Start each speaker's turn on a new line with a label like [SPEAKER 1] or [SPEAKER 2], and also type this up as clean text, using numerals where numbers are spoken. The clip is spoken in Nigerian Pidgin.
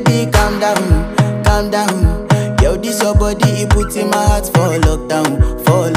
[SPEAKER 1] baby calm down, calm down. Yo, this your body, it put in my heart for